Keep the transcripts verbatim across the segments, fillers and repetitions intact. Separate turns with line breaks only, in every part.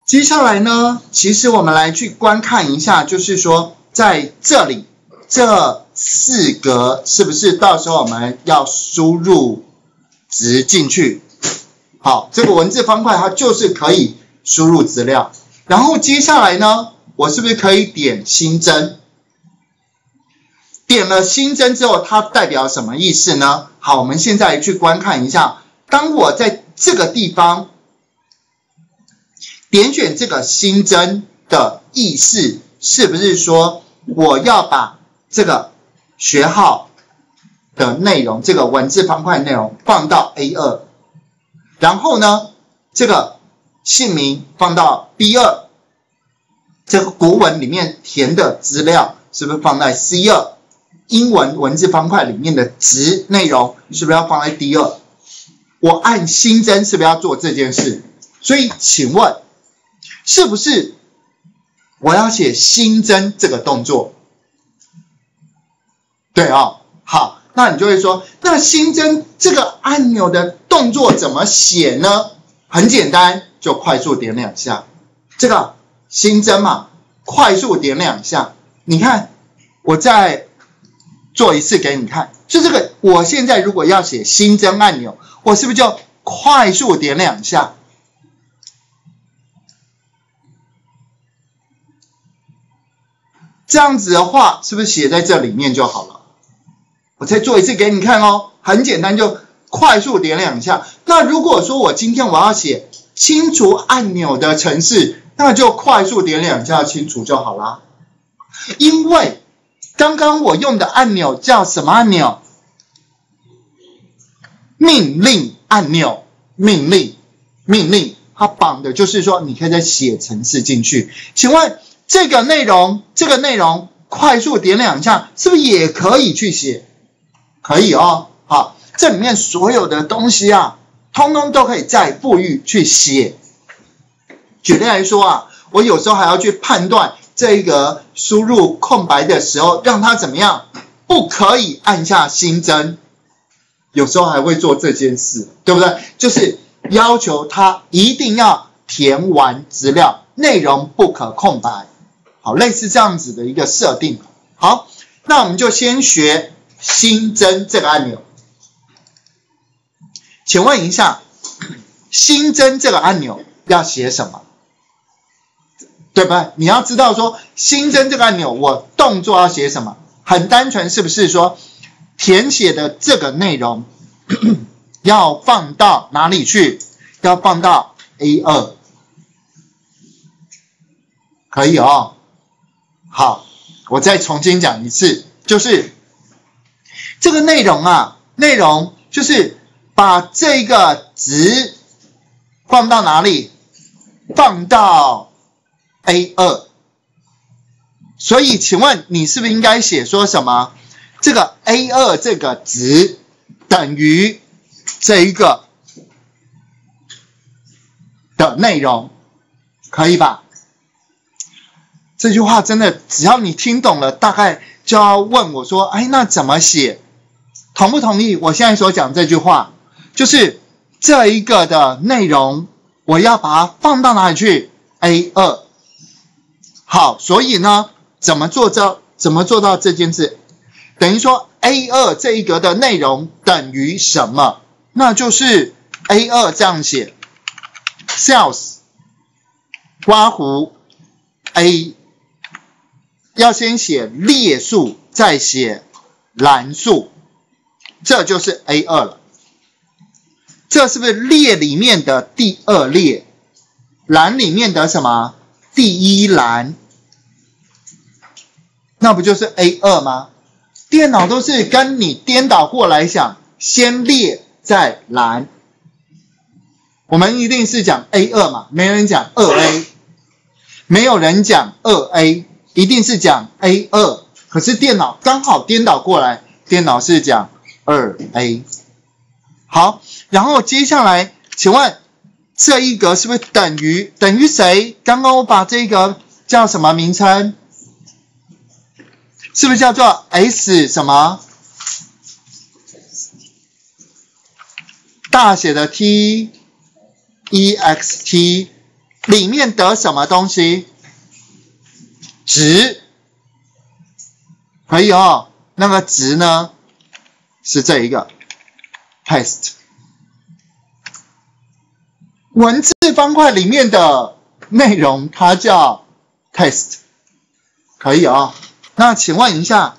接下来呢，其实我们来去观看一下，就是说在这里这四格是不是到时候我们要输入值进去？好，这个文字方块它就是可以输入资料。然后接下来呢，我是不是可以点新增？点了新增之后，它代表什么意思呢？好，我们现在去观看一下，当我在这个地方点选这个新增的意思，是不是说我要把这个学号的内容，这个文字方块内容放到 A 二， 然后呢，这个姓名放到 B 二， 这个国文里面填的资料是不是放在 C 二， 英文文字方块里面的值内容是不是要放在 D 二？ 我按新增是不是要做这件事？所以请问是不是我要写新增这个动作？对哦，好，那你就会说，那新增这个按钮的动作怎么写呢？很简单，就快速点两下，这个新增嘛，快速点两下。你看，我再做一次给你看，就这个，我现在如果要写新增按钮，我是不是就快速点两下？这样子的话，是不是写在这里面就好了？我再做一次给你看哦，很简单，就快速点两下。那如果说我今天我要写清除按钮的程式，那就快速点两下清除就好啦。因为刚刚我用的按钮叫什么按钮？命令按钮，命令，命令，它绑的就是说你可以再写程式进去。请问这个内容，这个内容快速点两下，是不是也可以去写？可以哦，好，这里面所有的东西啊，通通都可以再复裕去写。举例来说啊，我有时候还要去判断这个输入空白的时候，让它怎么样，不可以按下新增。有时候还会做这件事，对不对？就是要求它一定要填完资料，内容不可空白。好，类似这样子的一个设定。好，那我们就先学新增这个按钮。请问一下，新增这个按钮要写什么？对不对？你要知道说，新增这个按钮我动作要写什么？很单纯，是不是说填写的这个内容要放到哪里去？要放到 A 二， 可以哦。好，我再重新讲一次，就是这个内容啊，内容就是把这个值放到哪里？放到 A 二。所以请问你是不是应该写说什么？这个 A 二 这个值等于这一个的内容，可以吧？这句话真的，只要你听懂了，大概就要问我说，哎，那怎么写？同不同意我现在所讲这句话？就是这一个的内容，我要把它放到哪里去 ？A 二。好，所以呢，怎么做到怎么做到这件事？等于说 A 二 这一格的内容等于什么？那就是 A 二 这样写 ，sales 刮弧 A。要先写列数，再写栏数，这就是 A 二 了。这是不是列里面的第二列，栏里面的什么第一栏？那不就是 A 二 吗？电脑都是跟你颠倒过来想，先列再栏。我们一定是讲 A 二 嘛，没人讲 二 A， 没有人讲 二 A。一定是讲 A 二， 可是电脑刚好颠倒过来，电脑是讲 二 A。 好，然后接下来请问这一格是不是等于等于谁？刚刚我把这个叫什么名称？是不是叫做 S 什么？大写的 T E X T 里面的什么东西？值，可以哦。那个值呢，是这一个 test。文字方块里面的内容，它叫 test， 可以哦。那请问一下，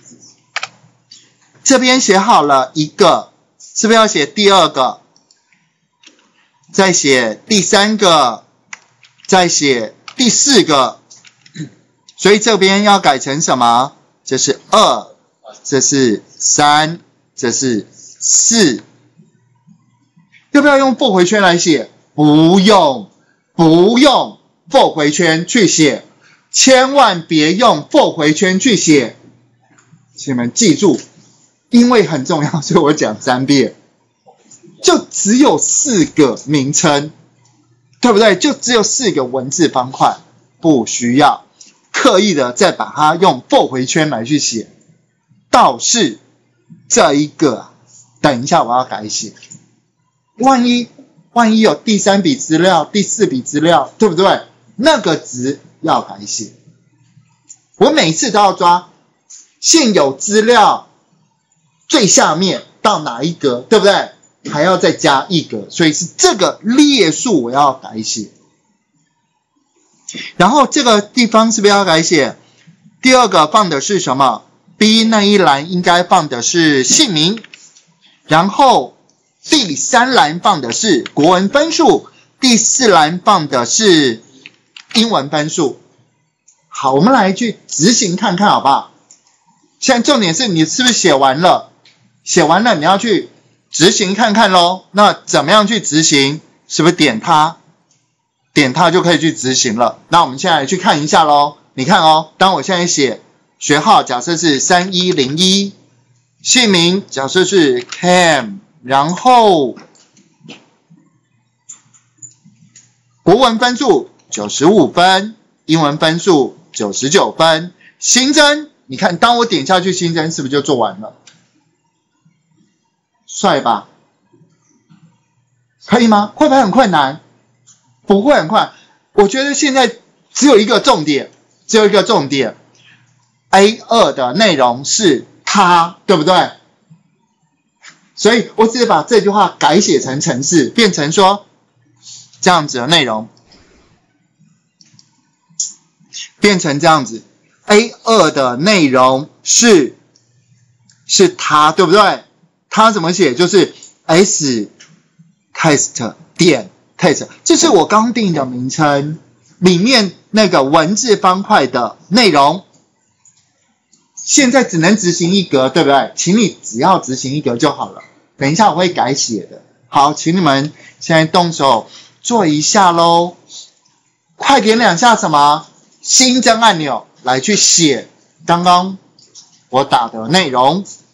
这边写好了一个，是不是要写第二个？再写第三个，再写第四个，所以这边要改成什么？这是二，这是三，这是四。要不要用复回圈来写？不用，不用复回圈去写，千万别用复回圈去写。请你们记住，因为很重要，所以我讲三遍。就只有四个名称，对不对？就只有四个文字方块，不需要刻意的再把它用复回圈来去写。倒是这一个，等一下我要改写。万一万一有第三笔资料、第四笔资料，对不对？那个值要改写。我每次都要抓现有资料最下面到哪一格，对不对？还要再加一格，所以是这个列数我要改写。然后这个地方是不是要改写？第二个放的是什么 ？B 那一栏应该放的是姓名，然后第三栏放的是国文分数，第四栏放的是英文分数。好，我们来去执行看看好不好？现在重点是你是不是写完了？写完了你要去执行看看咯。那怎么样去执行？是不是点它？点它就可以去执行了。那我们现在来去看一下咯。你看哦，当我现在写学号假设是三一零一，姓名假设是 Cam， 然后国文分数九十五分，英文分数九十九分，新增，你看当我点下去新增是不是就做完了？帅吧？可以吗？会不会很困难？不会很快。我觉得现在只有一个重点，只有一个重点 A 二 的内容是它，对不对？所以我只是把这句话改写成程式，变成说这样子的内容，变成这样子 A 二 的内容是是它，对不对？它怎么写？就是 S test 点 test， 这是我刚定的名称，里面那个文字方块的内容。现在只能执行一格，对不对？请你只要执行一格就好了。等一下我会改写的。好，请你们现在动手做一下咯。快点两下什么？新增按钮来去写刚刚我打的内容。